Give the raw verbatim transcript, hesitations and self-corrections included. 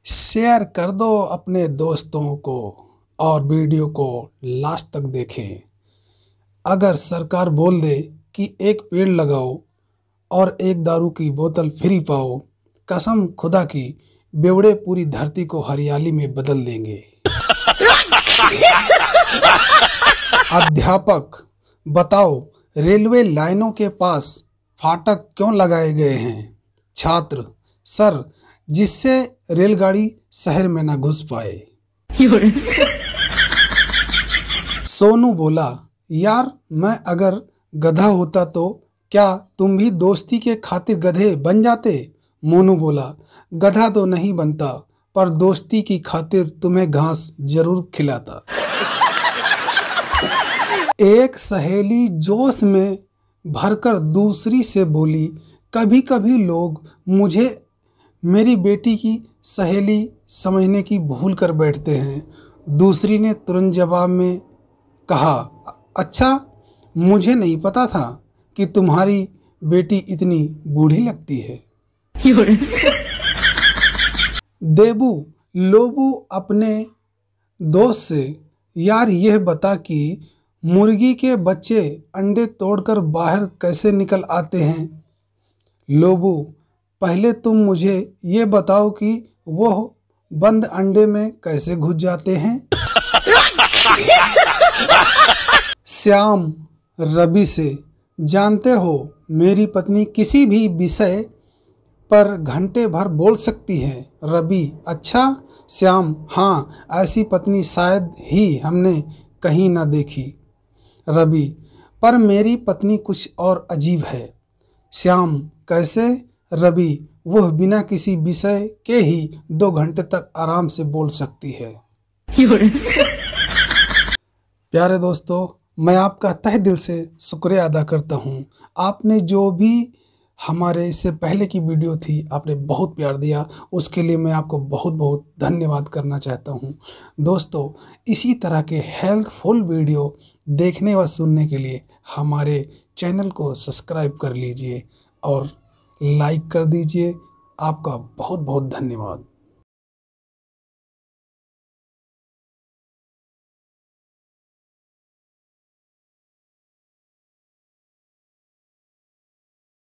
Share कर दो अपने दोस्तों को और वीडियो को लास्ट तक देखें। अगर सरकार बोल दे कि एक पेड़ लगाओ और एक दारू की बोतल फ्री पाओ, कसम खुदा की बेवड़े पूरी धरती को हरियाली में बदल देंगे। अध्यापक, बताओ रेलवे लाइनों के पास फाटक क्यों लगाए गए हैं? छात्र, सर जिससे रेलगाड़ी शहर में ना घुस पाए। सोनू बोला, यार मैं अगर गधा होता तो क्या तुम भी दोस्ती के खातिर गधे बन जाते? मोनू बोला, गधा तो नहीं बनता पर दोस्ती की खातिर तुम्हें घास जरूर खिलाता। एक सहेली जोश में भरकर दूसरी से बोली, कभी कभी लोग मुझे मेरी बेटी की सहेली समझने की भूल कर बैठते हैं। दूसरी ने तुरंत जवाब में कहा, अच्छा मुझे नहीं पता था कि तुम्हारी बेटी इतनी बूढ़ी लगती है। देबू लोबू अपने दोस्त से, यार यह बता कि मुर्गी के बच्चे अंडे तोड़कर बाहर कैसे निकल आते हैं? लोबू, पहले तुम मुझे ये बताओ कि वो बंद अंडे में कैसे घुस जाते हैं? श्याम रवि से, जानते हो मेरी पत्नी किसी भी विषय पर घंटे भर बोल सकती है। रवि, अच्छा? श्याम, हाँ, ऐसी पत्नी शायद ही हमने कहीं ना देखी। रवि, पर मेरी पत्नी कुछ और अजीब है। श्याम, कैसे? रवि, वह बिना किसी विषय के ही दो घंटे तक आराम से बोल सकती है। प्यारे दोस्तों, मैं आपका तहे दिल से शुक्रिया अदा करता हूँ। आपने जो भी हमारे इससे पहले की वीडियो थी आपने बहुत प्यार दिया, उसके लिए मैं आपको बहुत बहुत धन्यवाद करना चाहता हूँ। दोस्तों, इसी तरह के हेल्पफुल वीडियो देखने व सुनने के लिए हमारे चैनल को सब्सक्राइब कर लीजिए और लाइक कर दीजिए। आपका बहुत बहुत धन्यवाद।